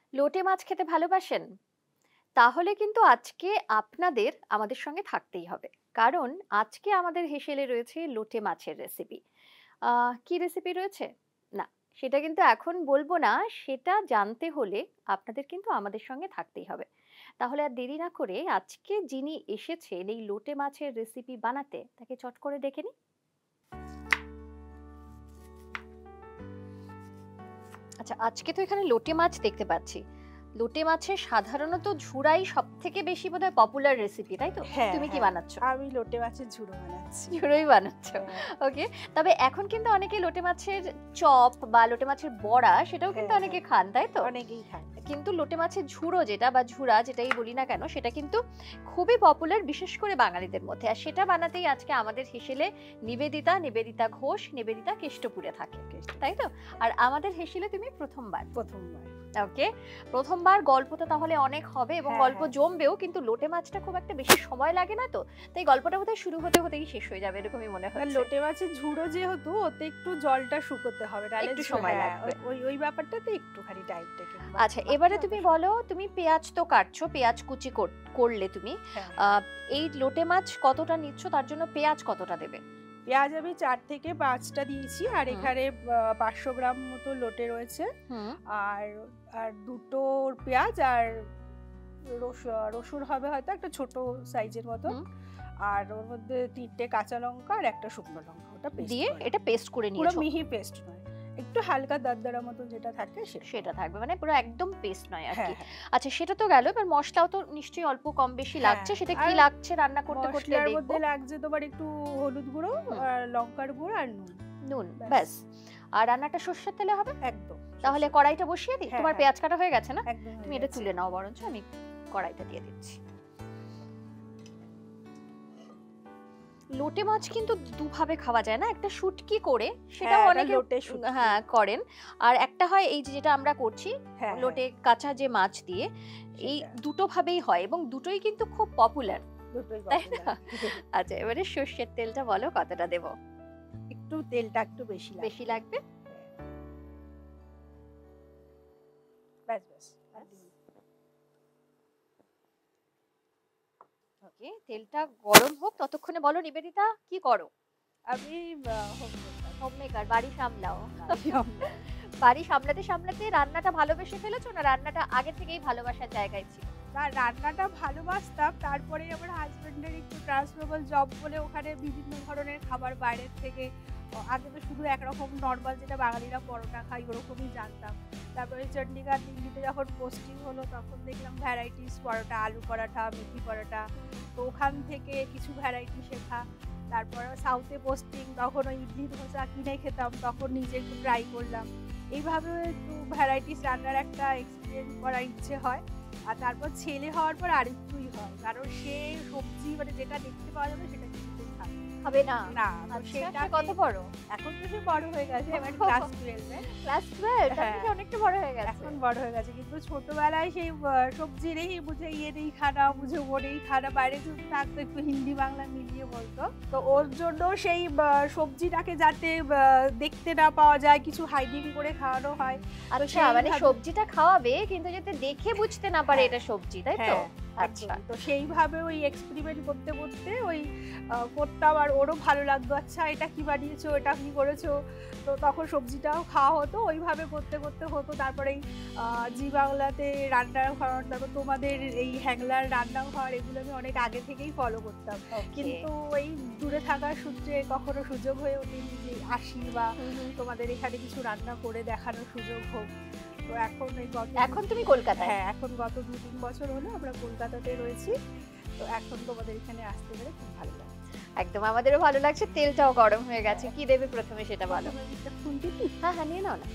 লোটে মাছ খেতে ভালোবাসেন? তাহলে কিন্তু আজকে আপনাদের আমাদের সঙ্গে থাকতেই হবে। কারণ আজকে আমাদের হেসেলে রয়েছে লোটে মাছের রেসিপি। কি রেসিপি রয়েছে? না, সেটা কিন্তু এখন বলব না। সেটা জানতে হলে আপনাদের কিন্তু আমাদের সঙ্গে থাকতেই হবে। তাহলে আর দেরি না করে আজকে যিনি এসেছেন এই লোটে মাছের রেসিপি বানাতে, তাকে চট করে ডেকে নিই। আচ্ছা, আজকে তো এখানে লোটে মাছ দেখতে পাচ্ছি। লোটে মাছের সাধারণত ঝুরাই সবথেকে বেশি বোধহয় পপুলার রেসিপি, তাই তো? হ্যাঁ, তুমি কি হ্যাঁ, বানাচ্ছ? আমি লোটে মাছের ঝুড়ো বানাচ্ছি। ঝুড়োই বানাচ্ছ। হ্যাঁ, ওকে। তবে এখন কিন্তু অনেকে লোটে মাছের চপ বা লোটে মাছের বড়া সেটাও কিন্তু হ্যাঁ, অনেকে হ্যাঁ, খান, তাই তো? অনেকেই খায়। কিন্তু লোটে মাছের ঝুড়ো যেটা বা ঝুরা যেটাই বলি না কেন, সেটা কিন্তু খুবই পপুলার, বিশেষ করে বাঙালিদের মধ্যে। আর সেটা বানাতেই আজকে আমাদের হেসেলে নিবেদিতা ঘোষ, নিবেদিতা কেষ্টপুরে থাকে, তাই তো? আর আমাদের হেসেলে তুমি প্রথমবার। ওকে, প্রথমবার। গল্পটা তাহলে অনেক হবে এবং হ্যাঁ, গল্প হ্যাঁ। জমবেও, কিন্তু লোটে মাছটা খুব একটা বেশি সময় লাগে না তো, তাই গল্পটা বোধহয় শুরু হতে হতেই শেষ হয়ে যাবে এরকমই মনে আর হচ্ছে। লোটে মাছের ঝুড়ো যেহেতু ওতে একটু জলটা শুকোতে হবে, তাহলে একটু সময় হ্যাঁ, লাগবে। ওই ওই ব্যাপারটাতে একটুখানি টাইম টেকে। আচ্ছা, এবারে তুমি বলো, তুমি পেঁয়াজ তো কাটছো, পেঁয়াজ কুচি করলে তুমি হ্যাঁ, এই লোটে মাছ কতটা নিচ্ছ, তার জন্য পেঁয়াজ কতটা দেবে? পেঁয়াজ আমি 4 থেকে 5টা দিয়েছি, আর হুম। এখানে 500 গ্রাম মতো লোটে রয়েছে। হুম। আর আর দুটো পেঁয়াজ আর রসুন হবে হয়তো একটা ছোট সাইজের মতো। হুম। আর ওর মধ্যে 3টে কাঁচা লঙ্কা আর একটা শুকনো লঙ্কা, ওটা পেস্ট দিয়ে করে। এটা পেস্ট করে পুরো নিয়েছো? মিহি পেস্ট নয়, একটু হালকা দরদরা মতো যেটা থাকে সেটা থাকবে, মানে পুরো একদম পেস্ট নয় আর হ্যাঁ, কি। হ্যাঁ। আচ্ছা, সেটা তো গেল। এবার মশলাও তো নিশ্চয়ই অল্প কম বেশি হ্যাঁ, লাগছে, সেটা কি আর লাগছে রান্না করতে করতে মশলার দেখবো। মধ্যে লাগছে তোমার একটু হলুদ গুঁড়ো, হুম। আর লঙ্কার গুঁড়ো আর নুন। নুন, ব্যাস। ব্যাস। আর রান্নাটা সর্ষের তেলে হবে? একদম। তাহলে কড়াইটা বসিয়ে দিই। হ্যাঁ, তোমার হ্যাঁ। পেঁয়াজ কাটা হয়ে গেছে না? একদম হয়ে তুমি এটা গেছে। তুলে নাও, বরঞ্চ আমি কড়াইটা দিয়ে দিচ্ছি। লোটে মাছ কিন্তু দুভাবে খাওয়া যায় না, একটা শুটকি করে সেটাও হ্যাঁ, অনেকে লোটে শুটকি। হ্যাঁ করেন, আর একটা হয় এই যে যেটা আমরা করছি হ্যাঁ, লোটে কাঁচা যে মাছ দিয়ে। এই সেটা। দুটো ভাবেই হয় এবং দুটোই কিন্তু খুব পপুলার, দুটোই তাই না? popular। আচ্ছা, এবারে সর্ষের তেলটা বলো কতটা দেব? একটু তেলটা একটু বেশি লাগবে। বেশি লাগবে? ব্যাস ব্যাস। আর দিন। ওকে, তেলটা গরম হোক ততক্ষণে বলো নিবেদিতা কি করো? আমি হোম মেকার, বাড়ি সামলাও। বাড়ি সামলাতে সামলাতে রান্নাটা ভালোবেসে ফেলেছো, না রান্নাটা আগে থেকেই ভালোবাসার জায়গায় ছিল? না, রান্নাটা ভালোবাসতাম, তারপরে আমার হাজবেন্ডের একটু ট্রান্সফারেবল জব বলে ওখানে বিভিন্ন ধরনের খাবার বাইরের থেকে। আগে তো শুধু একরকম নর্মাল যেটা বাঙালিরা পরোটা খাই ওরকমই জানতাম। তারপরে চণ্ডীগড় দিল্লিতে যখন পোস্টিং হলো তখন দেখলাম ভ্যারাইটিস পরোটা, আলু পরোটা, মেথি পরোটা। তো ওখান থেকে কিছু ভ্যারাইটি শেখা। তারপর সাউথে পোস্টিং, তখন ওই ইডলি ধোসা কিনে খেতাম, তখন নিজে একটু ট্রাই করলাম। এইভাবে একটু ভ্যারাইটিস রান্নার একটা এক্সপিরিয়েন্স করার ইচ্ছে হয়। আর তারপর ছেলে হওয়ার পর আরেকটুই হয়, কারণ সে সবজি মানে যেটা দেখতে পাওয়া যাবে সেটা কিছুতেই খাবে হবে না। না। আচ্ছা, সে কত বড়? এখন তো সে বড় হয়ে গেছে, এবার ক্লাস 12 এ। ক্লাস 12? তার হ্যাঁ। থেকে অনেকটা বড় হয়ে গেছে। এখন বড় হয়ে গেছে, কিন্তু ছোটবেলায় সেই সবজি নেই মুঝে ইয়ে নেই খানা, মুঝে ও নেই খানা, বাইরে যদি থাকতো একটু হিন্দি বাংলা মিলিয়ে বলতো। তো ওর জন্য সেই সবজিটাকে যাতে দেখতে না পাওয়া যায়, কিছু হাইডিং করে খাওয়ানো হয়। আচ্ছা, মানে সবজিটা খাওয়াবে কিন্তু যাতে দেখে বুঝতে না পারে এটা সবজি, তাই তো? আচ্ছা, তো সেইভাবে ওই এক্সপেরিমেন্ট করতে করতে ওই করতাম, আর ওরও ভালো লাগতো, আচ্ছা এটা কি বানিয়েছো, এটা কি করেছো। তো তখন সবজিটাও খাওয়া হতো, ওইভাবে করতে করতে হতো। তারপরে এই জি বাংলাতে রান্নাঘর, তারপর তোমাদের এই হ্যাংলার রান্নাঘর, এগুলো আমি অনেক আগে থেকেই ফলো করতাম। কিন্তু এই দূরে থাকার সূত্রে কখনো সুযোগ হয়ে ওঠেনি যে আসি বা তোমাদের এখানে কিছু রান্না করে দেখানোর সুযোগ হোক। তো এখন তুমি কলকাতায়? হ্যাঁ, এখন গত 2-3 বছর হলো আমরা কলকাতাতে রয়েছি। তো এখন তোমাদের এখানে আসতে পেরে খুব ভালো লাগছে। একদম, আমাদেরও ভালো লাগছে। তেলটাও গরম হয়ে গেছে। কি দেবে প্রথমে সেটা বলো। হ্যাঁ হ্যাঁ, নিয়ে নাও না।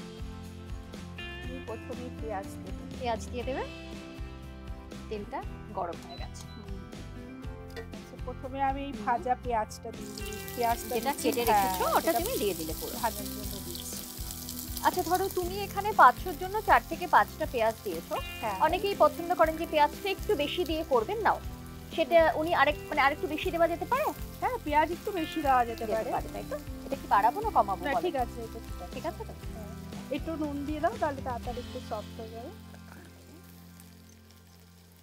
প্রথমে পেঁয়াজ দিয়ে দেবে। তেলটা গরম হয়ে গেছে। প্রথমে আমি ভাজা পেঁয়াজটা দিই। পেঁয়াজটা যেটা কেটে রেখেছো ওটা তুমি দিয়ে দিলে পুরো ভাজার জন্য দিচ্ছি। আচ্ছা, ধরো তুমি এখানে 500 জন্য 4 থেকে 5টা পেঁয়াজ দিয়েছো। অনেকেই পছন্দ করেন যে পেঁয়াজটা একটু বেশি দিয়ে করবেন, নাও সেটা উনি আরেকটু বেশি দেওয়া যেতে পারে। হ্যাঁ, পেঁয়াজ একটু বেশি দেওয়া যেতে পারে, তাই তো? এটা কি বাড়াবো না কমাবো? না, ঠিক আছে, এটা ঠিক আছে তো। একটু নুন দিয়ে দাও, তাহলে তাড়াতাড়ি একটু সফট হয়ে যাবে।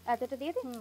এতটা দিয়ে দিই। হুম।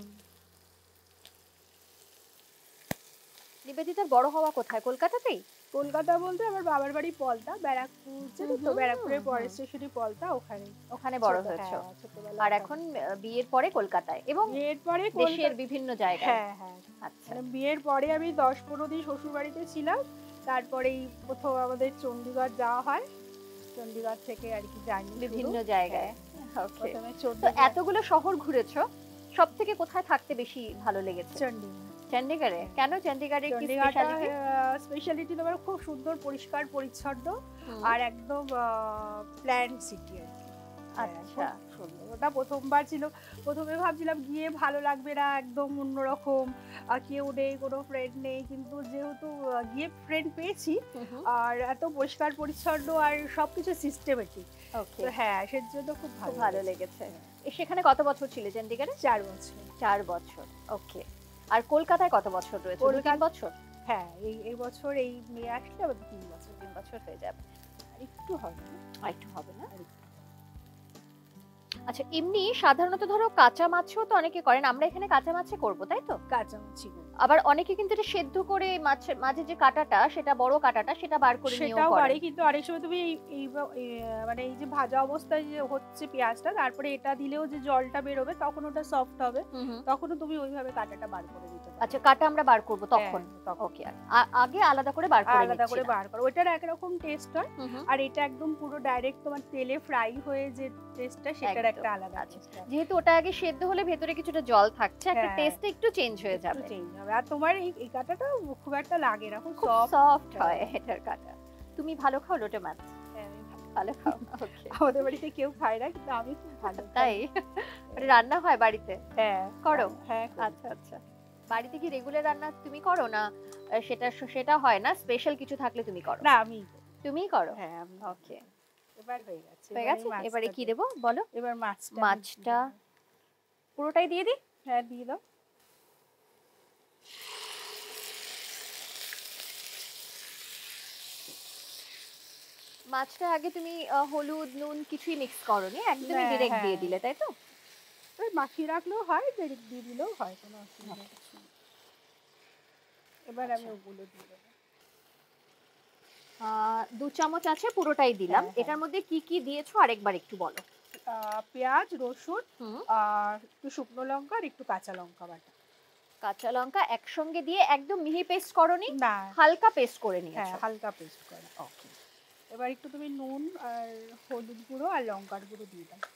নিবেদিতার বড় হওয়া কোথায়, কলকাতাতেই? কলকাতা বলতে আমার বাবার বাড়ি পলতা, ব্যারাকপুর চেনো তো, ব্যারাকপুরের পরের স্টেশনই পলতা, ওখানে ওখানে বড় হয়েছো। হ্যাঁ, ছোটবেলা আর এখন বিয়ের পরে কলকাতায় এবং বিয়ের পরে দেশের বিভিন্ন জায়গায়। হ্যাঁ হ্যাঁ, আচ্ছা, মানে বিয়ের পরে আমি 10-15 দিন শ্বশুর বাড়িতে ছিলাম, তারপরেই প্রথম আমাদের চণ্ডীগড় যাওয়া হয়, চণ্ডীগড় থেকে আর কি জার্নি বিভিন্ন জায়গায়। ওকে, প্রথমে তো চণ্ডীগড়, এতগুলো শহর ঘুরেছো, সব থেকে কোথায় থাকতে বেশি ভালো লেগেছে? চণ্ডীগড়। চণ্ডীগড়ে কেন? চণ্ডীগড়ে কি চণ্ডীগড়টা স্পেশালিটি? স্পেশালিটি তোমার খুব সুন্দর, পরিষ্কার পরিচ্ছন্ন আর একদম প্ল্যান সিটি আর কি। আচ্ছা, সুন্দর। ওটা প্রথমবার ছিল, প্রথমে ভাবছিলাম গিয়ে ভালো লাগবে না, একদম অন্যরকম, কেউ নেই, কোনো ফ্রেন্ড নেই, কিন্তু যেহেতু গিয়ে ফ্রেন্ড পেয়েছি আর এত পরিষ্কার পরিচ্ছন্ন আর সবকিছু সিস্টেমেটিক, ওকে, তো হ্যাঁ সেজন্য খুব ভালো লেগেছে। সেখানে কত বছর ছিলে চণ্ডীগড়ে? 4 বছর। 4 বছর, ওকে। আর কলকাতায় কত বছর রয়েছে? 2-3 বছর? হ্যাঁ, এই বছর এই মে আসলে আবার 3 বছর। 3 বছর হয়ে যাবে। আর একটু হবে না? একটু হবে না? আচ্ছা, এমনি সাধারণত ধরো কাঁচা মাছও তো অনেকে করেন, আমরা এখানে কাঁচা মাছে করব, তাই তো? কাঁচামাছি আবার অনেকে কিন্তু এটা সেদ্ধ করে মাছের মাঝে যে কাঁটাটা, সেটা বড় কাঁটাটা, সেটা বার করে নিয়েও সেটাও করে। পারে, কিন্তু অনেক সময় তুমি মানে এই যে ভাজা অবস্থায় যে হচ্ছে পেঁয়াজটা, তারপরে এটা দিলেও যে জলটা বেরোবে তখন ওটা সফট হবে, তখনও তুমি ওইভাবে কাঁটাটা বার করে দিতে পারো। আচ্ছা, কাঁটা আমরা বার করব তখন? ওকে, আগে আলাদা করে বার করে আলাদা করে নিচ্ছি। বার করো, ওইটার একরকম টেস্ট হয়, আর এটা একদম পুরো ডাইরেক্ট তোমার তেলে ফ্রাই হয়ে যে টেস্টটা, সেটার একটা আলাদা টেস্ট। যেহেতু ওটা আগে সেদ্ধ হলে ভেতরে কিছুটা জল থাকছে, একটা টেস্টটা একটু চেঞ্জ হয়ে যাবে। চেঞ্জ হবে। আর তোমার এই কাঁটাটা খুব একটা লাগে না, খুব সফট হয় এটার কাঁটা। তুমি ভালো খাও লোটে মাছ? হ্যাঁ, ভালো খাও, ওকে। আমাদের বাড়িতে কেউ খায় না, কিন্তু আমি খুব ভালো খাই। তাই? মানে রান্না হয় বাড়িতে? হ্যাঁ করো? হ্যাঁ, আচ্ছা আচ্ছা। বাড়িতে কি রেগুলার রান্না তুমি করো না সেটা হয় না, স্পেশাল কিছু থাকলে তুমি করো? না, আমি তুমিই করো? হ্যাঁ, আমি। ওকে, এবার হয়ে গেছে। হয়ে গেছে। এবারে কি দেব বলো? এবার মাছটা পুরোটাই দিয়ে দিই? হ্যাঁ, দিয়ে দাও। মাছটা আগে তুমি হলুদ নুন কিছুই মিক্স করোনি, একদমই ডিরেক্ট দিয়ে দিলে, তাই তো? ওই মাখিয়ে রাখলেও হয়, ডাইরেক্ট দিয়ে দিলেও হয়, কোনো অসুবিধা নেই। এবার আমি ওগুলো দিয়ে দেবো। 2 চামচ আছে, পুরোটাই দিলাম। এটার মধ্যে কি কি দিয়েছো আরেকবার একটু বলো। পেঁয়াজ, রসুন, আর একটু শুকনো লঙ্কা আর একটু কাঁচা লঙ্কা বাটা। কাঁচা লঙ্কা একসঙ্গে দিয়ে একদম মিহি পেস্ট করোনি? না, হালকা পেস্ট করে নিয়েছো? হ্যাঁ, হালকা পেস্ট করে। ওকে। এবার একটু তুমি নুন আর হলুদ গুঁড়ো আর লঙ্কার গুঁড়ো দিয়ে দাও।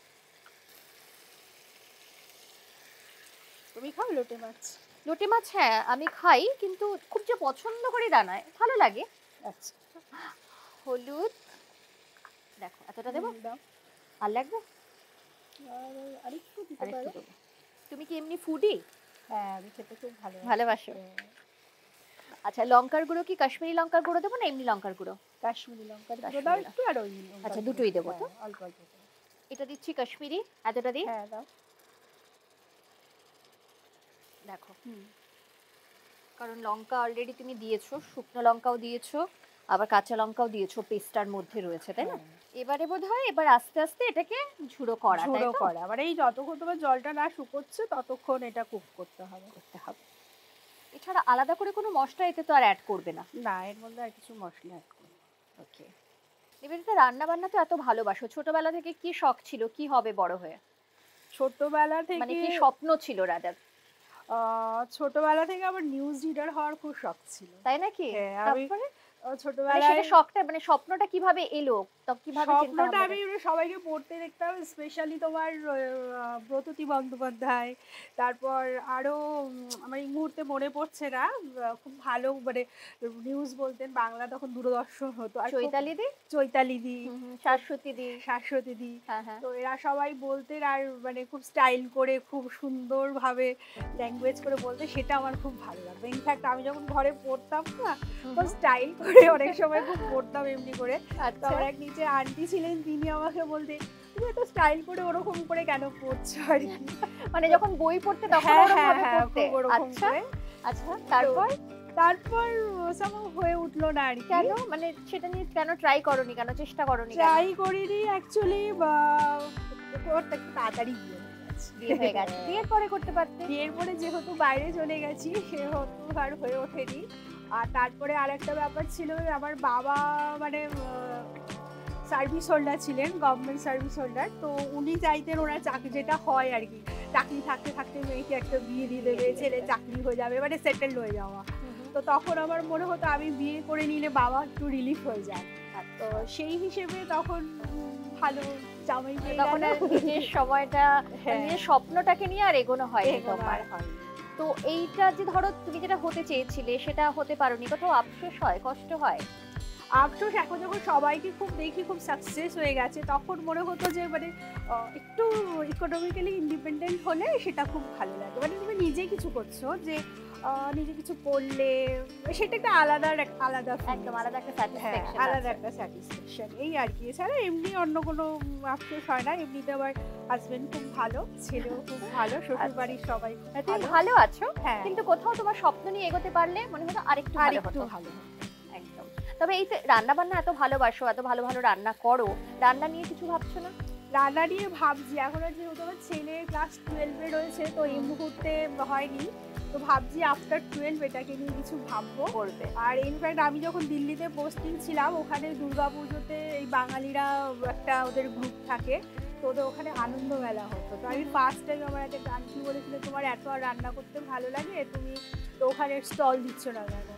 তুমি খাও লোটে মাছ? লোটে মাছ হ্যাঁ আমি খাই, কিন্তু খুব যে পছন্দ করি তা নয়, ভালো লাগে। আচ্ছা, হলুদ দেখো এতটা দেবো? দাও। আর লাগবে? আর আরেকটু দিতে পারো। তুমি কি এমনি ফুডি? হ্যাঁ, আমি খেতে খুব ভালোবাসো। আচ্ছা, লঙ্কার গুঁড়ো কি কাশ্মীরি লঙ্কার গুঁড়ো দেবো না এমনি লঙ্কার গুঁড়ো? কাশ্মীরি লঙ্কার গুঁড়ো দাও একটু, আর ওই আচ্ছা, দুটোই দেবো তো? অল্প অল্প। এটা দিচ্ছি কাশ্মীরি, এতটা দিই? হ্যাঁ, দাও। দেখো, কারণ লঙ্কা অলরেডি তুমি দিয়েছো, শুকনো লঙ্কাও দিয়েছো, আবার কাঁচা লঙ্কাও দিয়েছো, পেস্টার মধ্যে রয়েছে, তাই না? এবারে বোধহয় এবার আস্তে আস্তে এটাকে ঝুড়ো করা, তাই তো? মানে এই যতক্ষণ তোমার জলটা না শুকোচ্ছে ততক্ষণ এটা কুক করতে হবে। এছাড়া আলাদা করে কোনো মশলা এতে তো আর অ্যাড করবে না? না, এর মধ্যে আর কিছু মশলা অ্যাড করব। ওকে। নিবেদিতা, রান্না বান্না তো এত ভালোবাসো, ছোটবেলা থেকে কি শখ ছিল, কি হবে বড় হয়ে? ছোটবেলা থেকে মানে কি স্বপ্ন ছিল রাদার? ছোটবেলা থেকে আমার নিউজ রিডার হওয়ার খুব শখ ছিল। তাই নাকি? তারপরে মানে ছোটবেলায় সেটা শখটা, মানে স্বপ্নটা কিভাবে এলো, তো কিভাবে চিন্তা স্বপ্নটা ভাবনা? আমি সবাইকে পড়তে দেখতাম, স্পেশালি তোমার ব্রততী বন্দ্যোপাধ্যায়, তারপর আরো আমার এই মুহূর্তে মনে পড়ছে না, খুব ভালো মানে নিউজ বলতেন, বাংলা তখন দূরদর্শন হতো, আর চৈতালি দি, শাশ্বতী দি, তো এরা সবাই বলতেন, আর মানে খুব স্টাইল করে, খুব সুন্দরভাবে ল্যাঙ্গুয়েজ করে বলতে, সেটা আমার খুব ভালো লাগতো। ইনফ্যাক্ট আমি যখন ঘরে পড়তাম না, স্টাইল করে অনেক সময় খুব পড়তাম এমনি করে। আমার এক নিচে আন্টি ছিলেন, তিনি আমাকে বলতেন, তুমি এত স্টাইল করে ওরকম করে কেন পড়ছো আর কি, মানে যখন বই পড়তে তখন ওরকম করে। আচ্ছা, তারপর সব হয়ে উঠলো না আর কি। কেন, মানে সেটা নিয়ে কেন ট্রাই করোনি, কেন চেষ্টা করোনি? ট্রাই করিনি অ্যাকচুয়ালি, একটু তাড়াতাড়ি বিয়ে হয়ে গেছে। গেছি। বিয়ে হয়ে গেছে, বিয়ের পরে করতে পারতে। বিয়ের পরে যেহেতু বাইরে চলে গেছি সেহেতু আর হয়ে ওঠেনি। আর তারপরে আরেকটা ব্যাপার ছিল, আমার বাবা মানে সার্ভিস হোল্ডার ছিলেন, গভর্নমেন্ট সার্ভিস হোল্ডার। তো উনি চাইতেন, ওনার চাকরি যেটা হয় আর কি, চাকরি থাকতে থাকতে মেয়েকে একটা বিয়ে দিয়ে দেবে, ছেলে চাকরি হয়ে যাবে, মানে সেটেল হয়ে যাওয়া। তো তখন আমার মনে হতো আমি বিয়ে করে নিলে বাবা একটু রিলিফ হয়ে যায়। তো সেই হিসেবে তখন ভালো জামাই পেয়ে তখন গেল। আর নিজের সময়টা, হ্যাঁ, নিজের স্বপ্নটাকে নিয়ে আর এগোনো হয়নি এগোনো তোমার। আর হয়নি। তো এইটা যে ধরো তুমি যেটা হতে চেয়েছিলে সেটা হতে পারোনি, কোথাও আফসোস হয়, কষ্ট হয়? আফসোস, এখন যখন সবাইকে খুব দেখি খুব সাকসেস হয়ে গেছে, তখন মনে হতো যে মানে একটু ইকোনমিক্যালি ইন্ডিপেন্ডেন্ট হলে সেটা খুব ভালো লাগে। মানে তুমি নিজে কিছু করছো, যে নিজে কিছু করলে সেটা একটা আলাদা আলাদা একদম আলাদা একটা হ্যাঁ, স্যাটিসফ্যাকশন আলাদা আছে। একটা স্যাটিসফ্যাকশন, এই আর কি। এছাড়া এমনি অন্য কোনো আফসোস হয় না। এমনিতে আমার হাজবেন্ড খুব ভালো, ছেলেও খুব ভালো, শ্বশুর বাড়ির সবাই খুব তুমি ভালো। ভালো আছো, হ্যাঁ, কিন্তু কোথাও তোমার স্বপ্ন নিয়ে এগোতে পারলে মনে হতো আরেকটু আর ভালো একটু হতো। ভালো। একদম। তবে এই যে রান্না বান্না এত ভালোবাসো, এত ভালো ভালো রান্না করো, রান্না নিয়ে কিছু ভাবছো না? রান্না নিয়ে ভাবছি, এখন আর যেহেতু আমার ছেলে ক্লাস 12-এ রয়েছে, তো এই মুহূর্তে হয়নি। তো ভাবছি আফটার 12 এটাকে নিয়ে কিছু ভাববো। করবে। আর ইনফ্যাক্ট আমি যখন দিল্লিতে পোস্টিং ছিলাম, ওখানে দুর্গাপুজোতে এই বাঙালিরা একটা ওদের গ্রুপ থাকে, তো ওদের ওখানে আনন্দ মেলা হতো। তো আমি ফার্স্ট টাইম আমার একটা গানটি বলেছিল, তোমার এত আর রান্না করতে ভালো লাগে, তুমি তো ওখানে স্টল দিচ্ছ না কেন?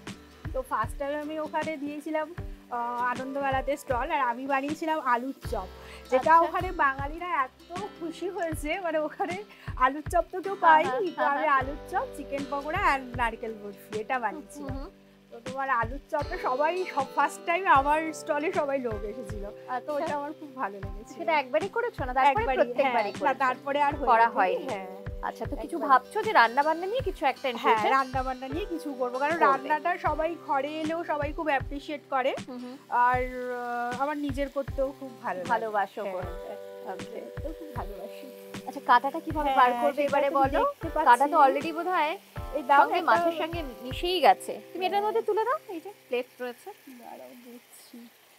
তো ফার্স্ট টাইম আমি ওখানে দিয়েছিলাম আনন্দমেলাতে স্টল, আর আমি বানিয়েছিলাম আলুর চপ, যেটা আচ্ছা। ওখানে বাঙালিরা এত খুশি হয়েছে। মানে ওখানে আলুর চপ তো কেউ পায়নি, তো আমি আলুর চপ, চিকেন পকোড়া আর নারকেল বরফি এটা বানিয়েছিলাম। তো তোমার আলুর চপটা সবাই ফার্স্ট টাইম আমার স্টলে সবাই লোক এসেছিল। তো ওটা আমার খুব ভালো লেগেছে। সেটা একবারই করেছো না তারপরে প্রত্যেকবারই না, করেছো? তারপরে আর করা হয়নি। হ্যাঁ। আচ্ছা, তো কিছু একবারই। ভাবছো যে রান্না বান্না নিয়ে কিছু একটা ইন হ্যাঁ, ফিউচার? রান্না বান্না নিয়ে কিছু করবো, কারণ করবে। রান্নাটা সবাই ঘরে এলেও সবাই খুব অ্যাপ্রিসিয়েট করে। আর আমার নিজের করতেও খুব ভালো লাগে। ভালোবাসো হ্যাঁ, করতে। ওকে। করতেও খুব ভালোবাসি। আচ্ছা, কাঁটাটা কিভাবে হ্যাঁ, বার করবে সেটা এবারে তুমি বলো? দেখতে পাচ্ছি। কাঁটা তো অলরেডি বোধহয় এই দাও সঙ্গে একটা, মাছের সঙ্গে মিশেই গেছে। তুমি এটার মধ্যে তুলে দাও, এই যে প্লেট রয়েছে। দাঁড়াও দেখছি।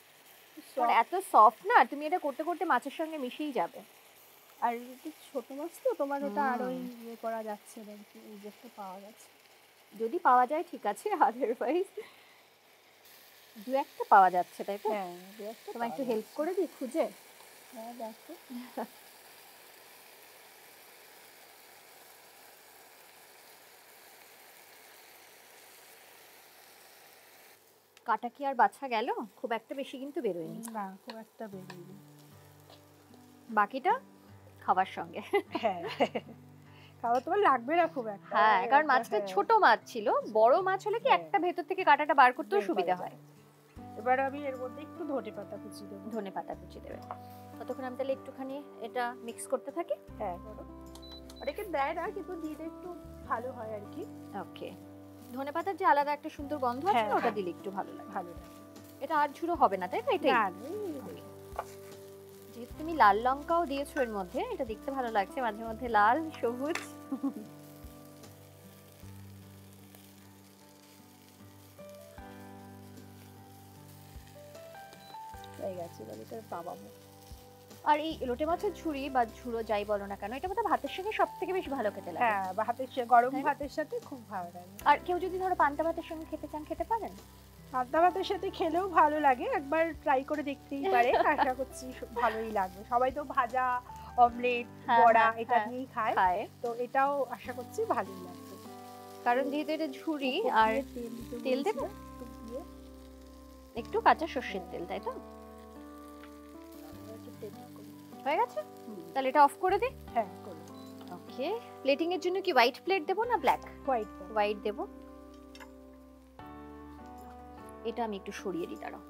তোমার এত সফট না, তুমি এটা করতে করতে মাছের সঙ্গে মিশেই যাবে। আর একটু ছোট মাছ তো, তোমার ওটা আরো ইয়ে করা যাচ্ছে না, কি এই যে একটা পাওয়া গেছে। যদি পাওয়া যায় ঠিক আছে, আদারওয়াইজ দু একটা পাওয়া যাচ্ছে, তাই তো? হ্যাঁ, দু একটা তোমায় একটু পাওয়া হেল্প যাচ্ছে। করে দিই খুঁজে। হ্যাঁ, দেখো। কাটা কি আর বাছা গেল? খুব একটা বেশি কিন্তু বেরোয়নি। না, খুব একটা বেরিয়ে। বাকিটা খাবার সঙ্গে। হ্যাঁ, খাওয়া তোমার লাগবে না খুব একটা। হ্যাঁ, কারণ মাছটা হ্যাঁ, ছোট মাছ ছিল, বড় মাছ হলে কি হ্যাঁ। একটা ভেতর থেকে কাঁটাটা বার করতেও বের করা সুবিধা যায়। হয়। এবার আমি এর মধ্যে একটু ধনেপাতা কুচি দেবো। ধনে পাতা কুচি দেবে। ততক্ষণ আমি তাহলে একটুখানি এটা মিক্স করতে থাকি। হ্যাঁ, করো। অনেকে দেয় না, কিন্তু দিলে একটু ভালো হয় আর কি। ওকে। ধনে পাতার যে আলাদা একটা সুন্দর গন্ধ আছে হ্যাঁ, না, ওটা হ্যাঁ। দিলে একটু ভালো লাগে। ভালো লাগে। এটা আর ঝুড়ো হবে না, তাই না? এটাই। না, না, Okay. যেহেতু তুমি লাল লঙ্কাও দিয়েছো এর মধ্যে, এটা দেখতে ভালো লাগছে, মাঝে মধ্যে লাল সবুজ। হয়ে গেছে, এবার এটা পাবাবো। আর এই লোটে মাছের ঝুড়ি বা ঝুড়ো যাই বলো না কেন, এটা বোধহয় ভাতের সঙ্গে সব থেকে বেশি ভালো খেতে লাগে। হ্যাঁ, বা গরম তাই না? ভাতের সাথে খুব ভালো লাগে। আর কেউ যদি ধরো পান্তা ভাতের সঙ্গে খেতে চান, খেতে পারেন। পান্তা ভাতের সাথে খেলেও ভালো লাগে, একবার ট্রাই করে দেখতেই পারে। আশা করছি ভালোই লাগবে। সবাই তো ভাজা, অমলেট, হ্যাঁ, বড়া হ্যাঁ, এটা হ্যাঁ। দিয়েই খায়। খায়, তো এটাও আশা করছি ভালোই লাগবে। কারণ যেহেতু এটা ঝুড়ি। উপর আর দিয়ে তেল তেল দেবে? একটু দিয়ে। একটু কাঁচা সর্ষের তেল, তাই তো? একটু তেল করি। হয়ে গেছে, তাহলে এটা অফ করে দিই। হ্যাঁ, করো। ওকে। প্লেটিং এর জন্য কি হোয়াইট প্লেট দেবো না ব্ল্যাক? হোয়াইট। হোয়াইট দেবো। এটা আমি একটু সরিয়ে দিই, দাঁড়াও।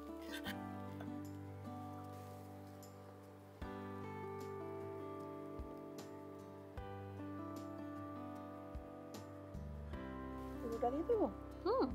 পুরোটা দিয়ে দেবো। হুম।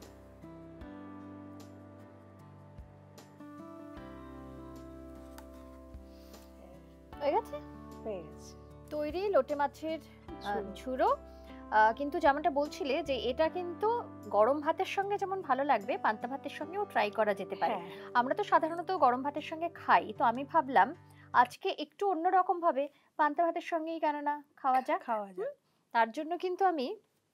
হয়ে গেছে। হয়ে গেছে। তৈরি লোটে মাছের ঝুড়ো। কিন্তু যেমনটা বলছিলে যে এটা কিন্তু গরম ভাতের সঙ্গে যেমন ভালো লাগবে, পান্তা ভাতের সঙ্গেও ট্রাই করা যেতে পারে। হ্যাঁ, আমরা তো সাধারণত গরম ভাতের সঙ্গে খাই, তো আমি ভাবলাম আজকে একটু অন্যরকম ভাবে পান্তা ভাতের সঙ্গেই কেন না খাওয়া যাক। খাওয়া যায়। তার জন্য কিন্তু আমি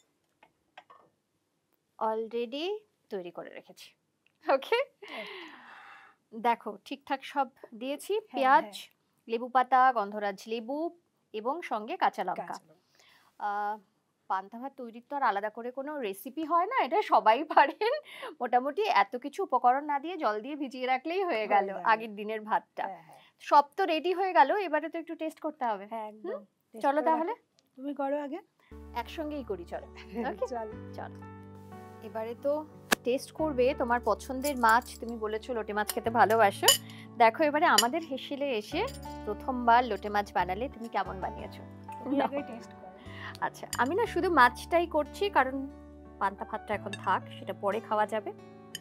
অলরেডি তৈরি করে রেখেছি। ওকে, দেখো ঠিকঠাক সব দিয়েছি, হ্যাঁ, পেঁয়াজ, হ্যাঁ। লেবু পাতা, গন্ধরাজ লেবু এবং সঙ্গে কাঁচা লঙ্কা। কাঁচা লঙ্কা। আহ, পান্তা ভাত তৈরির তো আর আলাদা করে কোনো রেসিপি হয় না, এটা সবাই পারেন। মোটামুটি এত কিছু উপকরণ না দিয়ে জল দিয়ে ভিজিয়ে রাখলেই হয়ে গেল আগের দিনের ভাতটা। হ্যাঁ, হ্যাঁ। সব তো রেডি হয়ে গেল, এবারে তো একটু টেস্ট করতে হবে। হ্যাঁ, একদম। টেস্ট চলো করে তাহলে রাখো। তুমি করো আগে। একসঙ্গেই করি, চলো। ওকে, চলো। চলো। এবারে তো টেস্ট করবে তোমার পছন্দের মাছ, তুমি বলেছো লোটে মাছ খেতে ভালোবাসো। দেখো এবারে আমাদের হেসেলে এসে প্রথমবার লোটে মাছ বানালে তুমি কেমন বানিয়েছো। তুমি আগে টেস্ট করো। আচ্ছা, আমি না শুধু মাছটাই করছি, কারণ পান্তা ভাতটা এখন থাক, সেটা পরে খাওয়া যাবে।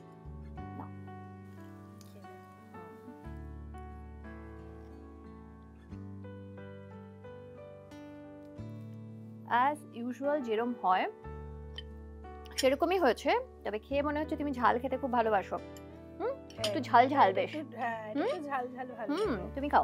অ্যাজ ইউজুয়াল যেরকম হয় সেরকমই হয়েছে, তবে খেয়ে মনে হচ্ছে তুমি ঝাল খেতে খুব ভালোবাসো। একটু ঝাল ঝাল বেশ। হ্যাঁ, একটু ঝাল ঝাল ভালো। তুমি খাও,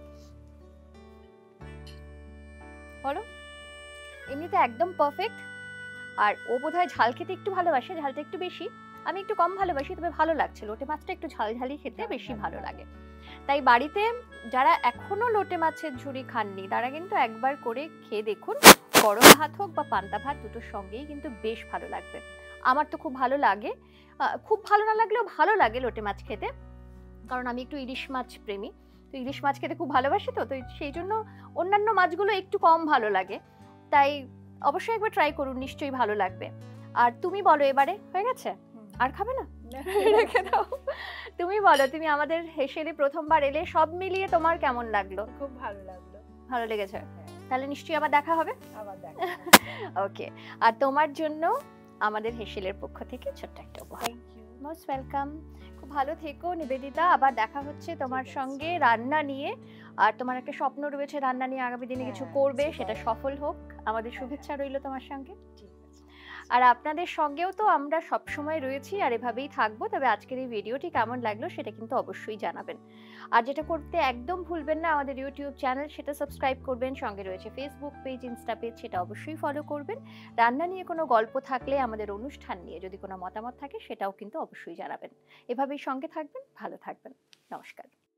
বলো। এমনিতে একদম পারফেক্ট। আর ও বোধহয় ঝাল খেতে একটু ভালোবাসে, ঝালটা একটু বেশি, আমি একটু কম ভালোবাসি, তবে ভালো লাগছে। লোটে মাছটা একটু ঝাল ঝালি খেতে বেশি ভালো লাগে। তাই বাড়িতে যারা এখনো লোটে মাছের ঝুরি খাননি, তারা কিন্তু একবার করে খেয়ে দেখুন। গরম ভাত হোক বা পান্তা ভাত, দুটোর সঙ্গেই কিন্তু বেশ ভালো লাগবে। আমার তো খুব ভালো লাগে। খুব ভালো না লাগলেও ভালো লাগে লোটে মাছ খেতে, কারণ আমি একটু ইলিশ মাছ প্রেমী। তো ইলিশ মাছ খেতে খুব ভালোবাসি, তো সেই জন্য অন্যান্য মাছগুলো একটু কম ভালো লাগে। তাই অবশ্যই একবার ট্রাই করুন, নিশ্চয়ই ভালো লাগবে। আর তুমি বলো, এবারে হয়ে গেছে? আর খাবে না? রেখে দাও। তুমি বলো, তুমি আমাদের হেসেলে প্রথমবার এলে, সব মিলিয়ে তোমার কেমন লাগলো? খুব ভালো লাগলো। ভালো লেগেছে? তাহলে নিশ্চয়ই আবার দেখা হবে। আবার দেখা। ওকে, আর তোমার জন্য আমাদের হেসেলের পক্ষ থেকে ছোট্ট একটা উপহার। Thank you. Most welcome. খুব ভালো থেকো নিবেদিতা, আবার দেখা হচ্ছে তোমার সঙ্গে রান্না নিয়ে। আর তোমার একটা স্বপ্ন রয়েছে রান্না নিয়ে, আগামী দিনে কিছু করবে, সেটা সফল হোক। আমাদের শুভেচ্ছা রইল তোমার সঙ্গে। আর আপনাদের সঙ্গেও তো আমরা সব সময় রয়েছি, আর এভাবেই থাকবো। তবে আজকের এই ভিডিওটি কেমন লাগলো সেটা কিন্তু অবশ্যই জানাবেন। আর যেটা করতে একদম ভুলবেন না, আমাদের ইউটিউব চ্যানেল, সেটা সাবস্ক্রাইব করবেন। সঙ্গে রয়েছে ফেসবুক পেজ, ইনস্টা পেজ, সেটা অবশ্যই ফলো করবেন। রান্না নিয়ে কোনো গল্প থাকলে, আমাদের অনুষ্ঠান নিয়ে যদি কোনো মতামত থাকে, সেটাও কিন্তু অবশ্যই জানাবেন। এভাবেই সঙ্গে থাকবেন, ভালো থাকবেন। নমস্কার।